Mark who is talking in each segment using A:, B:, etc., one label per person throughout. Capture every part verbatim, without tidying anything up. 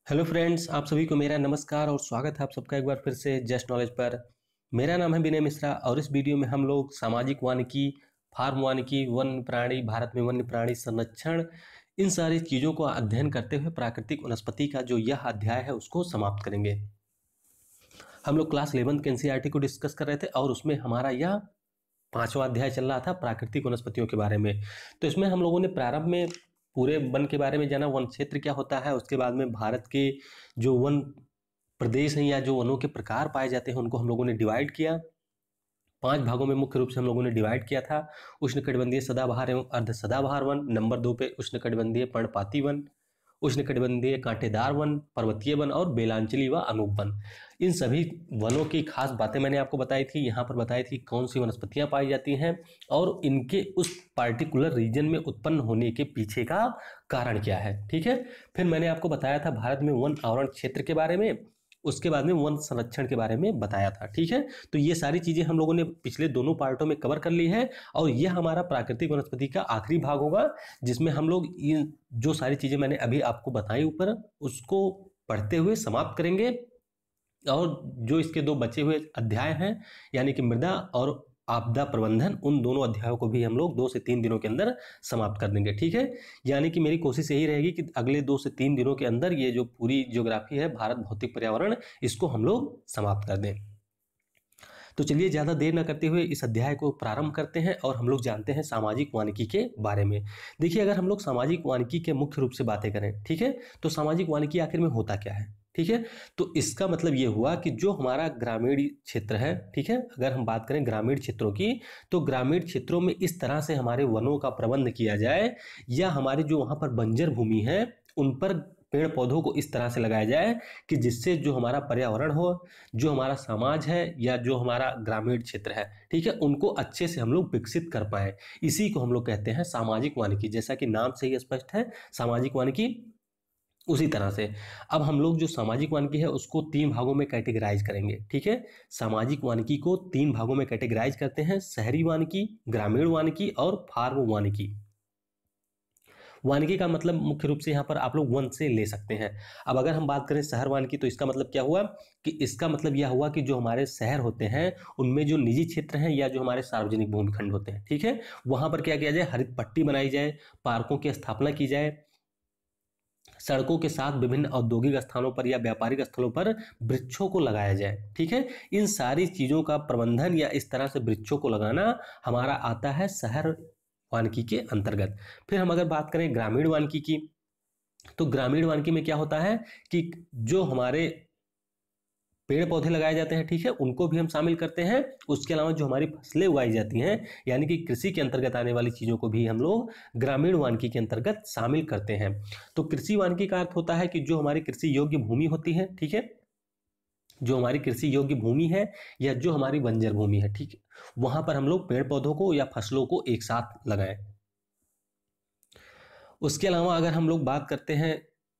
A: Hello friends, आप सभी को मेरा नमस्कार और स्वागत है आप सबका एक बार फिर से जस्ट नॉलेज पर। मेरा नाम है विनय मिश्रा और इस वीडियो में हम लोग सामाजिक वानिकी, फार्म वानिकी, वन्य प्राणी, भारत में वन्य प्राणी संरक्षण, इन सारी चीज़ों को अध्ययन करते हुए प्राकृतिक वनस्पति का जो यह अध्याय है उसको समाप्त करेंगे। हम लोग क्लास इलेवंथ के एनसीईआरटी को डिस्कस कर रहे थे और उसमें हमारा यह पांचवा अध्याय चल रहा था प्राकृतिक वनस्पतियों के बारे में। तो इसमें हम लोगों ने प्रारंभ में पूरे वन के बारे में जाना, वन क्षेत्र क्या होता है, उसके बाद में भारत के जो वन प्रदेश हैं या जो वनों के प्रकार पाए जाते हैं उनको हम लोगों ने डिवाइड किया। पांच भागों में मुख्य रूप से हम लोगों ने डिवाइड किया था। उष्णकटिबंधीय सदाबहार एवं अर्ध सदाबहार वन, नंबर दो पे उष्णकटिबंधीय पर्णपाती वन, उष्णकटिबंधीय कांटेदार वन, पर्वतीय वन और बेलांचली व अनूप वन। इन सभी वनों की खास बातें मैंने आपको बताई थी, यहाँ पर बताई थी कौन सी वनस्पतियां पाई जाती हैं और इनके उस पार्टिकुलर रीजन में उत्पन्न होने के पीछे का कारण क्या है। ठीक है, फिर मैंने आपको बताया था भारत में वन आवरण क्षेत्र के बारे में, उसके बाद में वन संरक्षण के बारे में बताया था। ठीक है, तो ये सारी चीजें हम लोगों ने पिछले दोनों पार्टों में कवर कर ली है और यह हमारा प्राकृतिक वनस्पति का आखिरी भाग होगा जिसमें हम लोग इन जो सारी चीजें मैंने अभी आपको बताई ऊपर उसको पढ़ते हुए समाप्त करेंगे। और जो इसके दो बचे हुए अध्याय हैं यानी कि मृदा और आपदा प्रबंधन, उन दोनों अध्यायों को भी हम लोग दो से तीन दिनों के अंदर समाप्त कर देंगे। ठीक है, यानी कि मेरी कोशिश यही रहेगी कि अगले दो से तीन दिनों के अंदर ये जो पूरी ज्योग्राफी है, भारत भौतिक पर्यावरण, इसको हम लोग समाप्त कर दें। तो चलिए ज़्यादा देर न करते हुए इस अध्याय को प्रारंभ करते हैं और हम लोग जानते हैं सामाजिक वानिकी के बारे में। देखिए, अगर हम लोग सामाजिक वानिकी के मुख्य रूप से बातें करें, ठीक है, तो सामाजिक वानिकी आखिर में होता क्या है। ठीक है, तो इसका मतलब ये हुआ कि जो हमारा ग्रामीण क्षेत्र है, ठीक है, अगर हम बात करें ग्रामीण क्षेत्रों की, तो ग्रामीण क्षेत्रों में इस तरह से हमारे वनों का प्रबंध किया जाए या हमारे जो वहाँ पर बंजर भूमि है उन पर पेड़ पौधों को इस तरह से लगाया जाए कि जिससे जो हमारा पर्यावरण हो, जो हमारा समाज है या जो हमारा ग्रामीण क्षेत्र है, ठीक है, उनको अच्छे से हम लोग विकसित कर पाए। इसी को हम लोग कहते हैं सामाजिक वानिकी। जैसा कि नाम से ही स्पष्ट है, सामाजिक वानिकी। उसी तरह से अब हम लोग जो सामाजिक वानिकी है उसको तीन भागों में कैटेगराइज करेंगे। ठीक है, सामाजिक वानिकी को तीन भागों में कैटेगराइज करते हैं: शहरी वानिकी, ग्रामीण वानिकी और फार्म वानिकी। वानिकी का मतलब मुख्य रूप से यहाँ पर आप लोग वन से ले सकते हैं। अब अगर हम बात करें शहर वानिकी, तो इसका मतलब क्या हुआ कि इसका मतलब यह हुआ कि जो हमारे शहर होते हैं उनमें जो निजी क्षेत्र हैं या जो हमारे सार्वजनिक भूमिखंड होते हैं, ठीक है, वहां पर क्या किया जाए, हरित पट्टी बनाई जाए, पार्कों की स्थापना की जाए, सड़कों के साथ विभिन्न औद्योगिक स्थानों पर या व्यापारिक स्थलों पर वृक्षों को लगाया जाए। ठीक है, इन सारी चीजों का प्रबंधन या इस तरह से वृक्षों को लगाना हमारा आता है शहर वानिकी के अंतर्गत। फिर हम अगर बात करें ग्रामीण वानिकी की, तो ग्रामीण वानिकी में क्या होता है कि जो हमारे पेड़ पौधे लगाए जाते हैं, ठीक है, उनको भी हम शामिल करते हैं। उसके अलावा जो हमारी फसलें उगाई जाती हैं यानी कि कृषि के अंतर्गत आने वाली चीजों को भी हम लोग ग्रामीण वानिकी के अंतर्गत शामिल करते हैं। तो कृषि वानिकी का अर्थ होता है कि जो हमारी कृषि योग्य भूमि होती है, ठीक है, जो हमारी कृषि योग्य भूमि है या जो हमारी बंजर भूमि है, ठीक है, वहां पर हम लोग पेड़ पौधों को या फसलों को एक साथ लगाएं। उसके अलावा अगर हम लोग बात करते हैं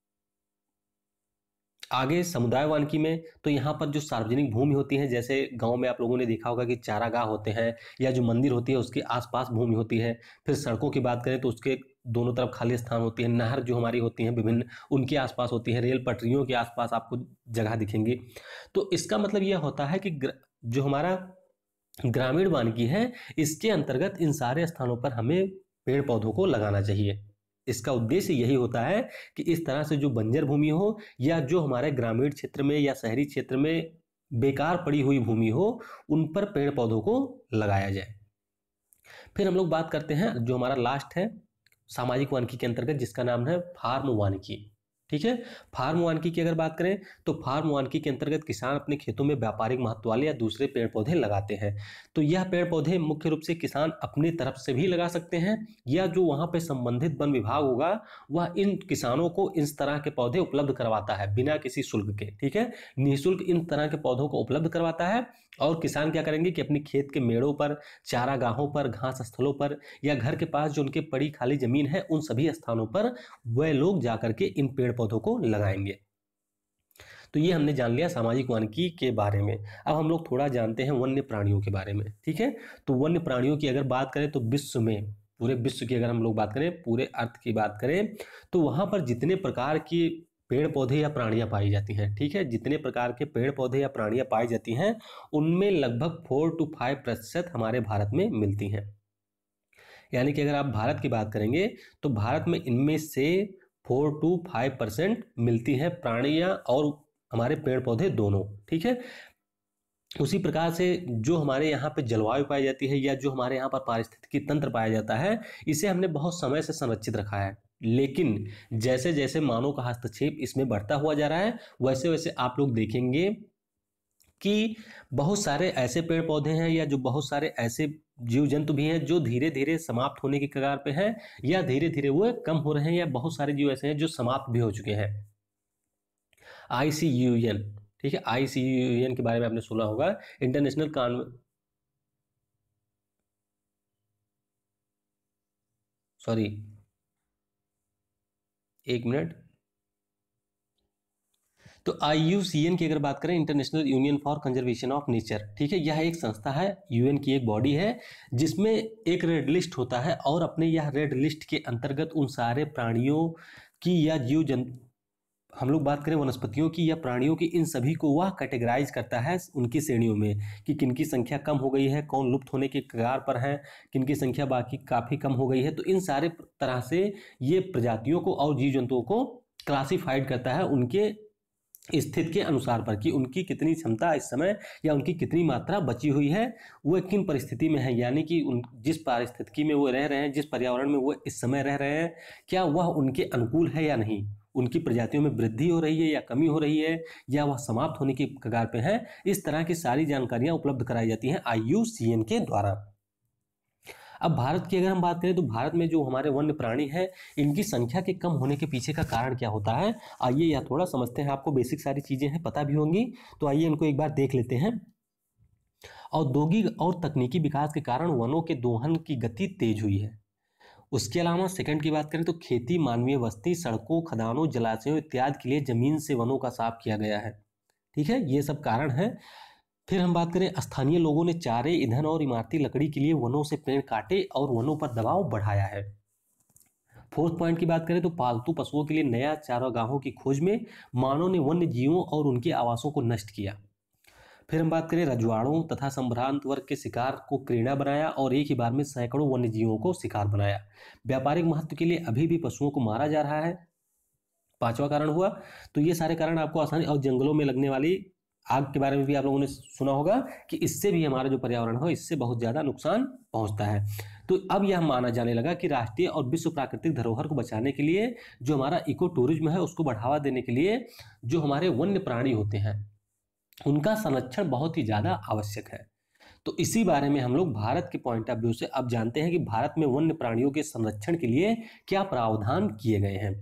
A: आगे समुदाय वानिकी में, तो यहाँ पर जो सार्वजनिक भूमि होती है, जैसे गांव में आप लोगों ने देखा होगा कि चारागाह होते हैं या जो मंदिर होती है उसके आसपास भूमि होती है। फिर सड़कों की बात करें तो उसके दोनों तरफ खाली स्थान होती है, नहर जो हमारी होती हैं विभिन्न, उनके आसपास होती है, रेल पटरियों के आसपास आपको जगह दिखेंगी। तो इसका मतलब यह होता है कि जो हमारा ग्रामीण वानिकी है इसके अंतर्गत इन सारे स्थानों पर हमें पेड़ पौधों को लगाना चाहिए। इसका उद्देश्य यही होता है कि इस तरह से जो बंजर भूमि हो या जो हमारे ग्रामीण क्षेत्र में या शहरी क्षेत्र में बेकार पड़ी हुई भूमि हो, उन पर पेड़ पौधों को लगाया जाए। फिर हम लोग बात करते हैं जो हमारा लास्ट है सामाजिक वानिकी के अंतर्गत, जिसका नाम है फार्म वानिकी। ठीक है, फार्म वानिकी की अगर बात करें तो फार्म वानिकी के अंतर्गत किसान अपने खेतों में व्यापारिक महत्व वाले या दूसरे पेड़ पौधे लगाते हैं। तो यह पेड़ पौधे मुख्य रूप से किसान अपनी तरफ से भी लगा सकते हैं या जो वहां पे संबंधित वन विभाग होगा वह इन किसानों को इस तरह के पौधे उपलब्ध करवाता है बिना किसी शुल्क के। ठीक है, निःशुल्क इन तरह के पौधों को उपलब्ध करवाता है और किसान क्या करेंगे कि अपनी खेत के मेड़ों पर, चारागाहों पर, घास स्थलों पर या घर के पास जो उनके पड़ी खाली जमीन है उन सभी स्थानों पर वह लोग जाकर के इन पेड़ पौधों को लगाएंगे। तो ये हमने जान लिया सामाजिक वानिकी के बारे में। अब हम लोग थोड़ा जानते हैं वन्य प्राणियों के बारे में। ठीक है, तो वन्य प्राणियों की अगर बात करें तो विश्व में, पूरे विश्व की अगर हम लोग बात करें, पूरे अर्थ की बात करें, तो वहां पर जितने प्रकार की पेड़ पौधे या प्राणियां पाई जाती हैं। ठीक है, जितने प्रकार के पेड़ पौधे या प्राणियां पाई जाती हैं उनमें लगभग फोर टू फाइव प्रतिशत हमारे भारत में मिलती हैं। यानी कि अगर आप भारत की बात करेंगे तो भारत में इनमें से फोर टू फाइव परसेंट मिलती हैं प्राणियां और हमारे पेड़ पौधे दोनों। ठीक है, उसी प्रकार से जो हमारे यहाँ पे जलवायु पाई जाती है या जो हमारे यहाँ पर पारिस्थितिकी तंत्र पाया जाता है, इसे हमने बहुत समय से संरक्षित रखा है। लेकिन जैसे जैसे मानव का हस्तक्षेप इसमें बढ़ता हुआ जा रहा है, वैसे वैसे आप लोग देखेंगे कि बहुत सारे ऐसे पेड़ पौधे हैं या जो बहुत सारे ऐसे जीव जंतु भी हैं जो धीरे धीरे समाप्त होने की कगार पे हैं या धीरे धीरे वो कम हो रहे हैं, या बहुत सारे जीव ऐसे हैं जो समाप्त भी हो चुके हैं। आई सी यू एन, ठीक है, आई सी यू एन के बारे में आपने सुना होगा, इंटरनेशनल कॉन सॉरी एक मिनट तो आई यू सी एन की अगर बात करें, international union for conservation of nature, ठीक है, यह एक संस्था है, यूएन की एक बॉडी है जिसमें एक रेड लिस्ट होता है और अपने यह रेड लिस्ट के अंतर्गत उन सारे प्राणियों की या जीव जंतु, हम लोग बात करें वनस्पतियों की या प्राणियों की, इन सभी को वह कैटेगराइज करता है उनकी श्रेणियों में कि किनकी संख्या कम हो गई है, कौन लुप्त होने के कगार पर है, किनकी संख्या बाकी काफ़ी कम हो गई है। तो इन सारे तरह से ये प्रजातियों को और जीव जंतुओं को क्लासिफाइड करता है उनके स्थिति के अनुसार पर कि उनकी कितनी क्षमता इस समय या उनकी कितनी मात्रा बची हुई है, वो किन परिस्थिति में है, यानी कि उन जिस पारिस्थितिकी में वो रह रहे हैं, जिस पर्यावरण में वो इस समय रह रहे हैं, क्या वह उनके अनुकूल है या नहीं, उनकी प्रजातियों में वृद्धि हो रही है या कमी हो रही है, या वह समाप्त होने की कगार पे है। इस तरह की सारी जानकारियां उपलब्ध कराई जाती हैं आई यू सी एन के द्वारा। अब भारत की अगर हम बात करें तो भारत में जो हमारे वन्य प्राणी हैं इनकी संख्या के कम होने के पीछे का कारण क्या होता है, आइए यह थोड़ा समझते हैं। आपको बेसिक सारी चीजें हैं पता भी होंगी, तो आइए इनको एक बार देख लेते हैं। औद्योगिक और तकनीकी विकास के कारण वनों के दोहन की गति तेज हुई है। उसके अलावा सेकंड की बात करें तो खेती, मानवीय बस्ती, सड़कों, खदानों, जलाशयों इत्यादि के लिए जमीन से वनों का साफ किया गया है। ठीक है, ये सब कारण है। फिर हम बात करें, स्थानीय लोगों ने चारे, ईंधन और इमारती लकड़ी के लिए वनों से पेड़ काटे और वनों पर दबाव बढ़ाया है। फोर्थ पॉइंट की बात करें तो पालतू पशुओं के लिए नया चारागाहों की खोज में मानव ने वन्य जीवों और उनके आवासों को नष्ट किया। फिर हम बात करें, रजवाड़ों तथा संभ्रांत वर्ग के शिकार को प्रेरणा बनाया और एक ही बार में सैकड़ों वन्य जीवों को शिकार बनाया। व्यापारिक महत्व के लिए अभी भी पशुओं को मारा जा रहा है। पांचवा कारण हुआ, तो ये सारे कारण आपको आसानी, और जंगलों में लगने वाली आग के बारे में भी आप लोगों ने सुना होगा कि इससे भी हमारा जो पर्यावरण हो इससे बहुत ज्यादा नुकसान पहुंचता है। तो अब यह माना जाने लगा कि राष्ट्रीय और विश्व प्राकृतिक धरोहर को बचाने के लिए, जो हमारा इको टूरिज्म है उसको बढ़ावा देने के लिए, जो हमारे वन्य प्राणी होते हैं उनका संरक्षण बहुत ही ज्यादा आवश्यक है। तो इसी बारे में हम लोग भारत के पॉइंट ऑफ व्यू से अब जानते हैं कि भारत में वन्य प्राणियों के संरक्षण के लिए क्या प्रावधान किए गए हैं।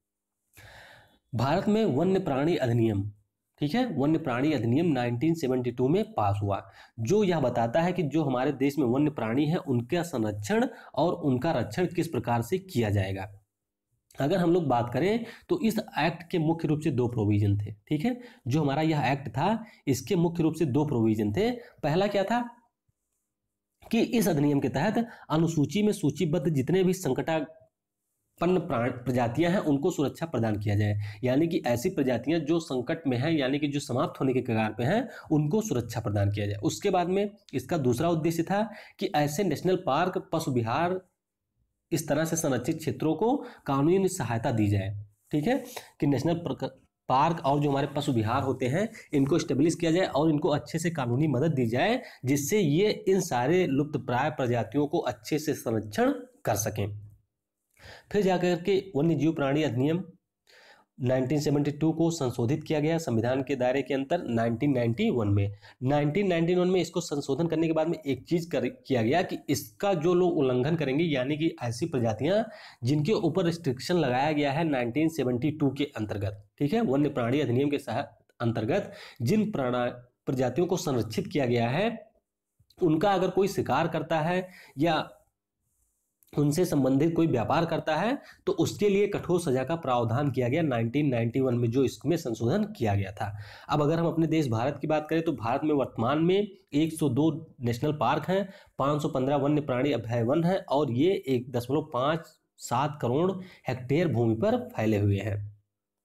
A: भारत में वन्य प्राणी अधिनियम, ठीक है, वन्य प्राणी अधिनियम नाइनटीन सेवेंटी टू में पास हुआ, जो यह बताता है कि जो हमारे देश में वन्य प्राणी हैं उनका संरक्षण और उनका रक्षण किस प्रकार से किया जाएगा। अगर हम लोग बात करें तो इस एक्ट के मुख्य रूप से दो प्रोविजन थे। ठीक है, जो हमारा यह एक्ट था इसके मुख्य रूप से दो प्रोविजन थे। पहला क्या था कि इस अधिनियम के तहत अनुसूची में सूचीबद्ध जितने भी संकटापन्न प्रजातियां हैं उनको सुरक्षा प्रदान किया जाए, यानी कि ऐसी प्रजातियां जो संकट में हैं, यानी कि जो समाप्त होने के कगार पे हैं, उनको सुरक्षा प्रदान किया जाए। उसके बाद में इसका दूसरा उद्देश्य था कि ऐसे नेशनल पार्क, पशु विहार, इस तरह से संरक्षित क्षेत्रों को कानूनी सहायता दी जाए। ठीक है, कि नेशनल पार्क और जो हमारे पशु विहार होते हैं इनको स्टेब्लिश किया जाए और इनको अच्छे से कानूनी मदद दी जाए, जिससे ये इन सारे लुप्तप्राय प्रजातियों को अच्छे से संरक्षण कर सकें। फिर जाकर के वन्य जीव प्राणी अधिनियम नाइनटीन सेवेंटी टू को संशोधित किया गया संविधान के दायरे के अंतर नाइनटीन नाइंटी वन में। नाइनटीन नाइंटी वन में इसको संशोधन करने के बाद में एक चीज कर किया गया कि इसका जो लोग उल्लंघन करेंगे, यानी कि ऐसी प्रजातियां जिनके ऊपर रिस्ट्रिक्शन लगाया गया है नाइनटीन सेवेंटी टू के अंतर्गत, ठीक है, वन्य प्राणी अधिनियम के अंतर्गत जिन प्रजातियों को संरक्षित किया गया है, उनका अगर कोई शिकार करता है या उनसे संबंधित कोई व्यापार करता है तो उसके लिए कठोर सजा का प्रावधान किया गया नाइनटीन नाइंटी वन में, जो इसमें संशोधन किया गया था। अब अगर हम अपने देश भारत की बात करें तो भारत में वर्तमान में एक सौ दो नेशनल पार्क हैं, पाँच सौ पंद्रह वन्य प्राणी अभय वन है और ये एक दशमलव पाँच सात करोड़ हेक्टेयर भूमि पर फैले हुए हैं।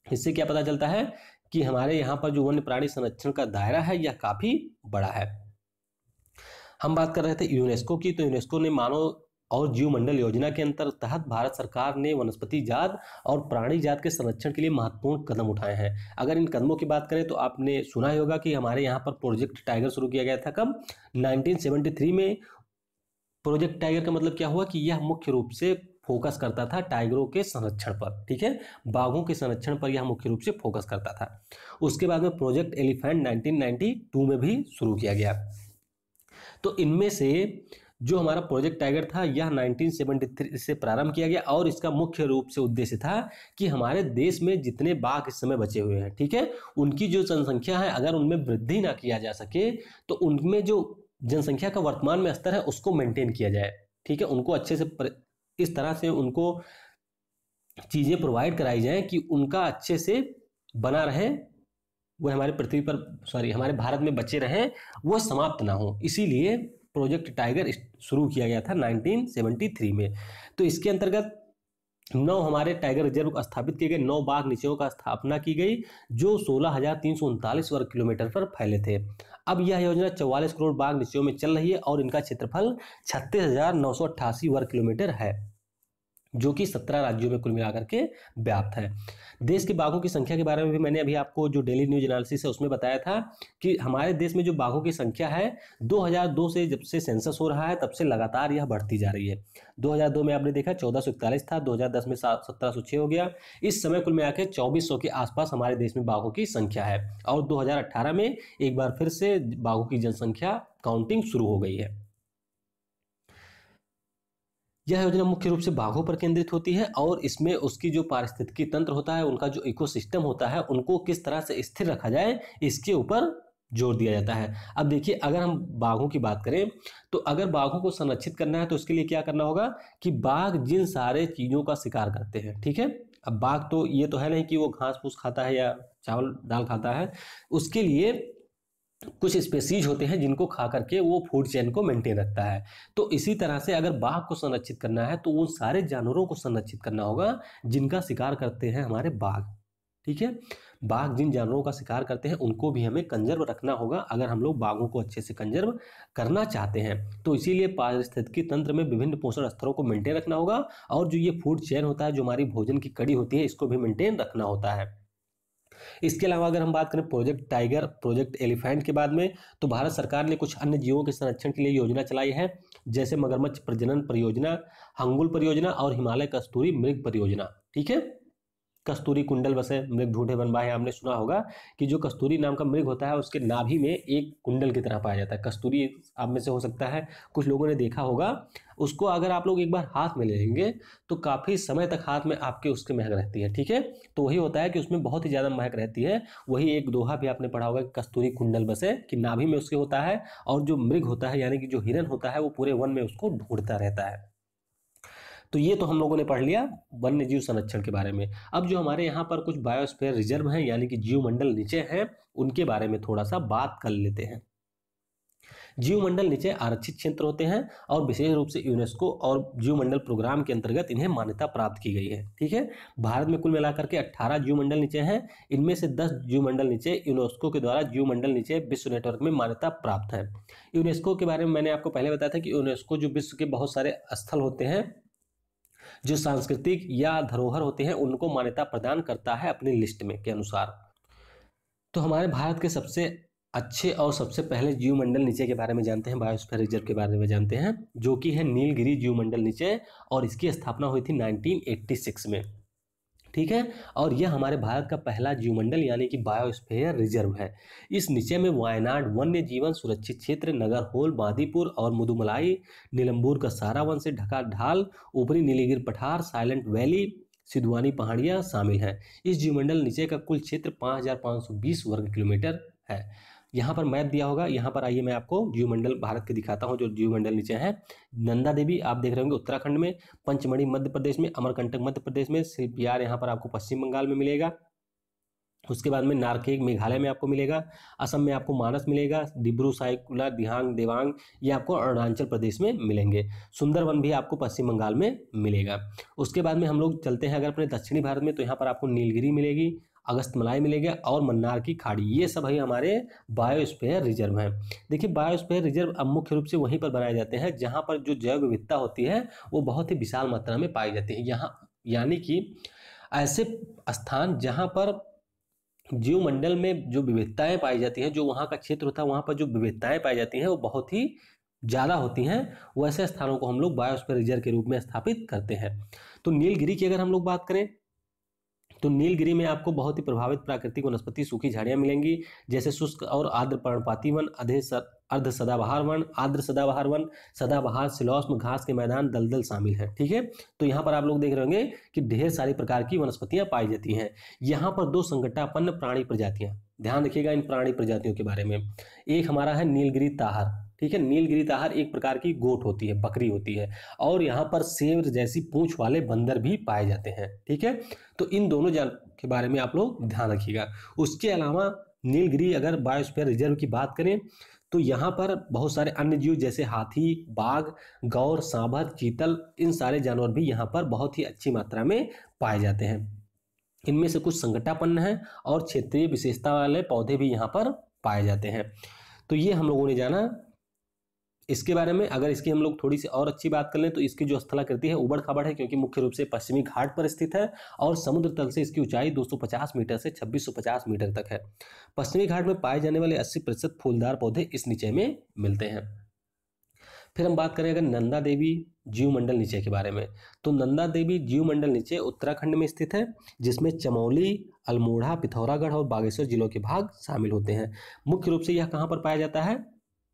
A: इससे क्या पता चलता है कि हमारे यहाँ पर जो वन्य प्राणी संरक्षण का दायरा है यह काफी बड़ा है। हम बात कर रहे थे यूनेस्को की, तो यूनेस्को ने मानव और जीव मंडल योजना के अंतर्गत भारत सरकार ने वनस्पति जात और प्राणी जात के संरक्षण के लिए महत्वपूर्ण कदम उठाए हैं। अगर इन कदमों की बात करें तो आपने सुना ही होगा कि हमारे यहाँ पर प्रोजेक्ट टाइगर शुरू किया गया था कब, नाइनटीन सेवेंटी थ्री में। प्रोजेक्ट टाइगर का मतलब क्या हुआ कि यह मुख्य रूप से फोकस करता था टाइगरों के संरक्षण पर, ठीक है, बाघों के संरक्षण पर यह मुख्य रूप से फोकस करता था। उसके बाद में project elephant nineteen ninety two में भी शुरू किया गया। तो इनमें से जो हमारा प्रोजेक्ट टाइगर था यह नाइनटीन सेवेंटी थ्री से प्रारंभ किया गया और इसका मुख्य रूप से उद्देश्य था कि हमारे देश में जितने बाघ इस समय बचे हुए हैं, ठीक है, उनकी जो जनसंख्या है अगर उनमें वृद्धि ना किया जा सके तो उनमें जो जनसंख्या का वर्तमान में स्तर है उसको मेंटेन किया जाए, ठीक है, उनको अच्छे से पर, इस तरह से उनको चीजें प्रोवाइड कराई जाए कि उनका अच्छे से बना रहे, वो हमारे पृथ्वी पर सॉरी हमारे भारत में बचे रहें, वो समाप्त ना हो। इसीलिए प्रोजेक्ट टाइगर शुरू किया गया था नाइनटीन सेवेंटी थ्री में। तो इसके अंतर्गत नौ हमारे टाइगर रिजर्व स्थापित किए गए, नौ बाघ निचयों का स्थापना की गई जो सोलह हजार तीन सौ उनतालीस वर्ग किलोमीटर पर फैले थे। अब यह योजना चौवालीस करोड़ बाघ निचयों में चल रही है और इनका क्षेत्रफल छत्तीस हजार नौ सौ अट्ठासी वर्ग किलोमीटर है जो कि सत्रह राज्यों में कुल मिलाकर के व्याप्त है। देश के बाघों की संख्या के बारे में भी मैंने अभी आपको जो डेली न्यूज एनालिसिस है उसमें बताया था कि हमारे देश में जो बाघों की संख्या है दो हज़ार दो से जब से सेंसस हो रहा है तब से लगातार यह बढ़ती जा रही है। दो हज़ार दो में आपने देखा चौदह सौ इकतालीस था, दो हज़ार दस में सत्रह सौ छह हो गया, इस समय कुल मिलाकर चौबीस सौ के आसपास हमारे देश में बाघों की संख्या है और दो हज़ार अठारह में एक बार फिर से बाघों की जनसंख्या काउंटिंग शुरू हो गई है। यह योजना मुख्य रूप से बाघों पर केंद्रित होती है और इसमें उसकी जो पारिस्थितिकी तंत्र होता है, उनका जो इकोसिस्टम होता है, उनको किस तरह से स्थिर रखा जाए इसके ऊपर जोर दिया जाता है। अब देखिए अगर हम बाघों की बात करें तो अगर बाघों को संरक्षित करना है तो उसके लिए क्या करना होगा कि बाघ जिन सारे चीजों का शिकार करते हैं, ठीक है, अब बाघ तो ये तो है नहीं कि वो घास फूस खाता है या चावल दाल खाता है, उसके लिए कुछ स्पेसीज होते हैं जिनको खा करके वो फूड चेन को मेंटेन रखता है। तो इसी तरह से अगर बाघ को संरक्षित करना है तो उन सारे जानवरों को संरक्षित करना होगा जिनका शिकार करते हैं हमारे बाघ, ठीक है, बाघ जिन जानवरों का शिकार करते हैं उनको भी हमें कंजर्व रखना होगा अगर हम लोग बाघों को अच्छे से कंजर्व करना चाहते हैं। तो इसीलिए पारिस्थितिकी तंत्र में विभिन्न पोषण स्तरों को मेंटेन रखना होगा और जो ये फूड चेन होता है, जो हमारी भोजन की कड़ी होती है, इसको भी मेंटेन रखना होता है। इसके अलावा अगर हम बात करें प्रोजेक्ट टाइगर, प्रोजेक्ट एलिफेंट के बाद में, तो भारत सरकार ने कुछ अन्य जीवों के संरक्षण के लिए योजना चलाई है जैसे मगरमच्छ प्रजनन परियोजना, हंगुल परियोजना और हिमालय कस्तूरी मृग परियोजना, ठीक है, कस्तूरी कुंडल बसे मृग ढूंढे बनवाए। आपने सुना होगा कि जो कस्तूरी नाम का मृग होता है उसके नाभि में एक कुंडल की तरह पाया जाता है। कस्तूरी आप में से हो सकता है कुछ लोगों ने देखा होगा, उसको अगर आप लोग एक बार हाथ में ले लेंगे तो काफ़ी समय तक हाथ में आपके उसकी महक रहती है, ठीक है, तो वही होता है कि उसमें बहुत ही ज़्यादा महक रहती है। वही एक दोहा भी आपने पढ़ा होगा कि कस्तूरी कुंडल बसे, कि नाभि में उसके होता है और जो मृग होता है यानी कि जो हिरन होता है वो पूरे वन में उसको ढूंढता रहता है। तो ये तो हम लोगों ने पढ़ लिया वन्य जीव संरक्षण के बारे में। अब जो हमारे यहाँ पर कुछ बायोस्फीयर रिजर्व हैं यानी कि जीवमंडल नीचे हैं, उनके बारे में थोड़ा सा बात कर लेते हैं। जीवमंडल नीचे आरक्षित क्षेत्र होते हैं और विशेष रूप से यूनेस्को और जीवमंडल प्रोग्राम के अंतर्गत इन्हें मान्यता प्राप्त की गई है, ठीक है। भारत में कुल मिलाकर के अठारह जीवमंडल नीचे हैं, इनमें से दस जीवमंडल नीचे यूनेस्को के द्वारा जीवमंडल नीचे विश्व नेटवर्क में मान्यता प्राप्त है। यूनेस्को के बारे में मैंने आपको पहले बताया था कि यूनेस्को जो विश्व के बहुत सारे स्थल होते हैं जो सांस्कृतिक या धरोहर होते हैं उनको मान्यता प्रदान करता है अपनी लिस्ट में के अनुसार। तो हमारे भारत के सबसे अच्छे और सबसे पहले जीवमंडल नीचे के बारे में जानते हैं, बायोस्फीयर रिजर्व के बारे में जानते हैं, जो कि है नीलगिरी जीवमंडल नीचे और इसकी स्थापना हुई थी नाइनटीन एटी सिक्स में, ठीक है। और यह हमारे भारत का पहला जीवमंडल यानी कि बायोस्फीयर रिजर्व है। इस नीचे में वायनाड वन्य जीवन सुरक्षित क्षेत्र, नगरहोल, बांदीपुर और मुदुमलाई, नीलंबूर का सारा वन से ढका ढाल, ऊपरी नीलगिरी पठार, साइलेंट वैली, सिधवानी पहाड़ियां शामिल हैं। इस जीवमंडल नीचे का कुल क्षेत्र पाँच हजार पाँच सौ बीस वर्ग किलोमीटर है। यहाँ पर मैप दिया होगा, यहाँ पर आइए मैं आपको जीवमंडल भारत के दिखाता हूँ जो जीवमंडल नीचे है। नंदा देवी आप देख रहे होंगे उत्तराखंड में, पंचमढ़ी मध्य प्रदेश में, अमरकंटक मध्य प्रदेश में, शिल्पियार यहाँ पर आपको पश्चिम बंगाल में मिलेगा। उसके बाद में नारकेक मेघालय में आपको मिलेगा, असम में आपको मानस मिलेगा, डिब्रू साइकुला, दिहांग, देवांग ये आपको अरुणाचल प्रदेश में मिलेंगे, सुंदरवन भी आपको पश्चिम बंगाल में मिलेगा। उसके बाद में हम लोग चलते हैं अगर अपने दक्षिणी भारत में, तो यहाँ पर आपको नीलगिरी मिलेगी, अगस्तमलाई मिलेगा और मन्नार की खाड़ी, ये सब है हमारे बायोस्फीयर रिजर्व हैं। देखिए बायोस्फीयर रिजर्व अब मुख्य रूप से वहीं पर बनाए जाते हैं जहां पर जो जैव विविधता होती है वो बहुत ही विशाल मात्रा में पाई जाती है। यहाँ यानी कि ऐसे स्थान जहां पर जीवमंडल में जो विविधताएं पाई जाती हैं, जो वहाँ का क्षेत्र होता है वहाँ पर जो विविधताएं पाई जाती हैं वो बहुत ही ज़्यादा होती हैं, वैसे स्थानों को हम लोग बायोस्फीयर रिजर्व के रूप में स्थापित करते हैं। तो नीलगिरी की अगर हम लोग बात करें तो नीलगिरी में आपको बहुत ही प्रभावित प्राकृतिक वनस्पति सूखी झाड़ियां मिलेंगी, जैसे शुष्क और आर्द्र पर्णपाती वन, अधे अर्ध सदाबहार वन, आर्द्र सदाबहार वन, सदाबहार, सिलौस्म, घास के मैदान, दलदल शामिल है। ठीक है, तो यहाँ पर आप लोग देख रहे होंगे कि ढेर सारी प्रकार की वनस्पतियां पाई जाती हैं। यहाँ पर दो संकटापन्न प्राणी प्रजातियां, ध्यान रखिएगा इन प्राणी प्रजातियों के बारे में। एक हमारा है नीलगिरी ताहर, ठीक है, नीलगिरी ताहर एक प्रकार की गोट होती है, बकरी होती है, और यहाँ पर शेर जैसी पूंछ वाले बंदर भी पाए जाते हैं। ठीक है, तो इन दोनों जान के बारे में आप लोग ध्यान रखिएगा। उसके अलावा नीलगिरी अगर बायोस्फीयर रिजर्व की बात करें तो यहाँ पर बहुत सारे अन्य जीव जैसे हाथी, बाघ, गौर, सांभर, चीतल, इन सारे जानवर भी यहाँ पर बहुत ही अच्छी मात्रा में पाए जाते हैं। इनमें से कुछ संकटापन्न हैं और क्षेत्रीय विशेषता वाले पौधे भी यहाँ पर पाए जाते हैं। तो ये हम लोगों ने जाना इसके बारे में। अगर इसकी हम लोग थोड़ी सी और अच्छी बात कर लें तो इसकी जो स्थलाकृति है उबड़ खाबड़ है, क्योंकि मुख्य रूप से पश्चिमी घाट पर स्थित है और समुद्र तल से इसकी ऊंचाई दो सौ पचास मीटर से छब्बीस सौ पचास मीटर तक है। पश्चिमी घाट में पाए जाने वाले अस्सी प्रतिशत फूलदार पौधे इस निचय में मिलते हैं। फिर हम बात करें अगर नंदा देवी जीवमंडल निचय के बारे में, तो नंदा देवी जीवमंडल निचय उत्तराखंड में स्थित है, जिसमें चमोली, अल्मोड़ा, पिथौरागढ़ और बागेश्वर जिलों के भाग शामिल होते हैं। मुख्य रूप से यह कहाँ पर पाया जाता है,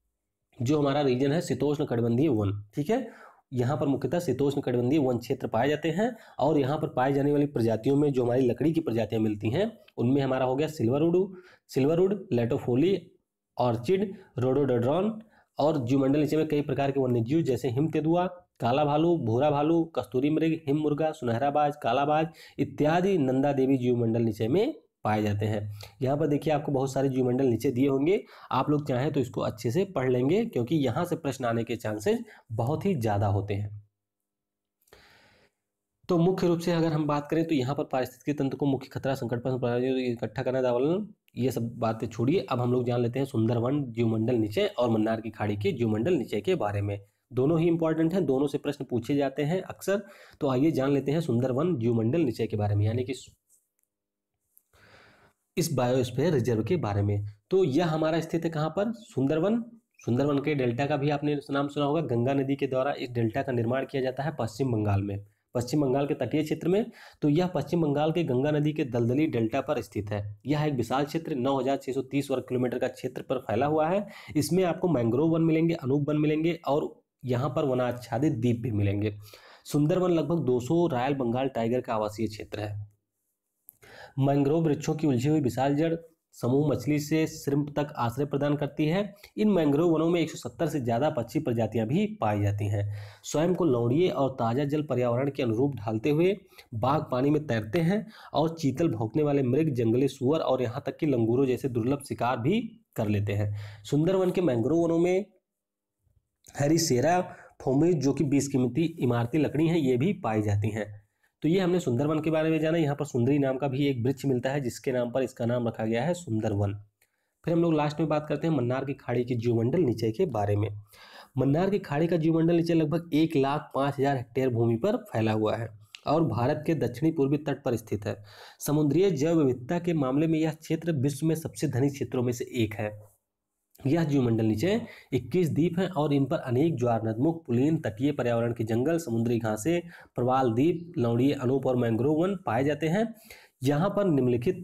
A: जो हमारा रीजन है शीतोष्ण कटिबंधीय वन। ठीक है, यहाँ पर मुख्यतः शीतोष्ण कटिबंधीय वन क्षेत्र पाए जाते हैं और यहाँ पर पाई जाने वाली प्रजातियों में जो हमारी लकड़ी की प्रजातियां मिलती हैं उनमें हमारा हो गया सिल्वरवुड, सिल्वरवुड, लेटोफोली, ऑर्चिड, रोडोडेंड्रॉन, और जीवमंडल नीचे में कई प्रकार के वन्य जीव जैसे हिम तेंदुआ, काला भालू, भूरा भालू, कस्तूरी मृग, हिम मुर्गा, सुनहराबाज, कालाबाज इत्यादि नंदा देवी जीवमंडल नीचे में पाए जाते हैं। यहाँ पर देखिए आपको बहुत सारे जीवमंडल नीचे दिए होंगे, आप लोग चाहें तो इसको अच्छे से पढ़ लेंगे क्योंकि यहाँ से प्रश्न आने के चांसेस बहुत ही ज़्यादा होते हैं। तो मुख्य रूप से अगर हम बात करें तो यहाँ पर पारिस्थितिकी तंत्र को मुख्य खतरा, संकट पर इकट्ठा करना, दावलन, ये सब बातें छोड़िए। अब हम लोग जान लेते हैं सुंदरवन जीवमंडल नीचे और मन्नार की खाड़ी के जीवमंडल नीचे के बारे में। दोनों ही इंपॉर्टेंट हैं, दोनों से प्रश्न पूछे जाते हैं अक्सर। तो आइए जान लेते हैं सुंदरवन जीवमंडल नीचे के बारे में, यानी कि इस बायोस्फीयर रिजर्व के बारे में। तो यह हमारा स्थित है कहाँ पर, सुंदरवन। सुंदरवन के डेल्टा का भी आपने नाम सुना होगा, गंगा नदी के द्वारा इस डेल्टा का निर्माण किया जाता है पश्चिम बंगाल में, पश्चिम बंगाल के तटीय क्षेत्र में। तो यह पश्चिम बंगाल के गंगा नदी के दलदली डेल्टा पर स्थित है। यह एक विशाल क्षेत्र नौ हजार छह सौ तीस वर्ग किलोमीटर का क्षेत्र पर फैला हुआ है। इसमें आपको मैंग्रोव वन मिलेंगे, अनूप वन मिलेंगे और यहाँ पर वनाच्छादित द्वीप भी मिलेंगे। सुंदरवन लगभग दो सौ रॉयल बंगाल टाइगर का आवासीय क्षेत्र है। मैंग्रोव वृक्षों की उलझी हुई विशाल जड़ समूह मछली से श्रिम्प तक आश्रय प्रदान करती है। इन मैंग्रोव वनों में एक सौ सत्तर से ज्यादा पक्षी प्रजातियां भी पाई जाती हैं। स्वयं को लवणीय और ताजा जल पर्यावरण के अनुरूप ढालते हुए बाघ पानी में तैरते हैं और चीतल भौंकने वाले मृग, जंगली सुअर और यहाँ तक कि लंगूरों जैसे दुर्लभ शिकार भी कर लेते हैं। सुंदरवन के मैंग्रोव वनों में हरीसेरा फोमिज, जो कि बेशकीमती इमारती लकड़ी है, ये भी पाई जाती हैं। तो ये हमने सुंदरवन के बारे में जाना। यहाँ पर सुंदरी नाम का भी एक वृक्ष मिलता है जिसके नाम पर इसका नाम रखा गया है सुंदरवन। फिर हम लोग लास्ट में बात करते हैं मन्नार की खाड़ी के जीवमंडल नीचे के बारे में। मन्नार की खाड़ी का जीवमंडल नीचे लगभग एक लाख पाँच हजार हेक्टेयर भूमि पर फैला हुआ है और भारत के दक्षिणी पूर्वी तट पर स्थित है। समुद्रीय जैव विविधता के मामले में यह क्षेत्र विश्व में सबसे धनी क्षेत्रों में से एक है। यह जीवमंडल नीचे इक्कीस द्वीप हैं और इन पर अनेक ज्वार नदमुख, पुलीन, तटीय पर्यावरण के जंगल, समुद्री घासें, प्रवाल द्वीप, लवणीय, अनूप और मैंग्रोव वन पाए जाते हैं। यहाँ पर निम्नलिखित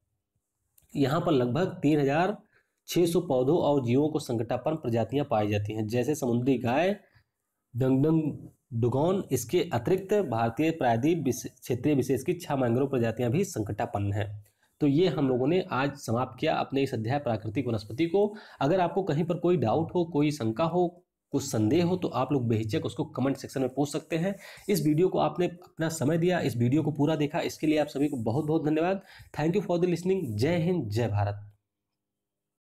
A: यहाँ पर लगभग तीन हजार छः सौ पौधों और जीवों को संकटापन्न प्रजातियां पाई जाती हैं, जैसे समुद्री गाय, डंगडंग डुगोन। इसके अतिरिक्त भारतीय प्रायद्वीप क्षेत्रीय विशेष की छह मैंग्रोव प्रजातियां भी संकटापन्न हैं। तो ये हम लोगों ने आज समाप्त किया अपने इस अध्याय प्राकृतिक वनस्पति को। अगर आपको कहीं पर कोई डाउट हो, कोई शंका हो, कुछ संदेह हो तो आप लोग बेहिचक उसको कमेंट सेक्शन में पूछ सकते हैं। इस वीडियो को आपने अपना समय दिया, इस वीडियो को पूरा देखा, इसके लिए आप सभी को बहुत बहुत धन्यवाद। Thank you for the listening. जय हिंद, जय भारत।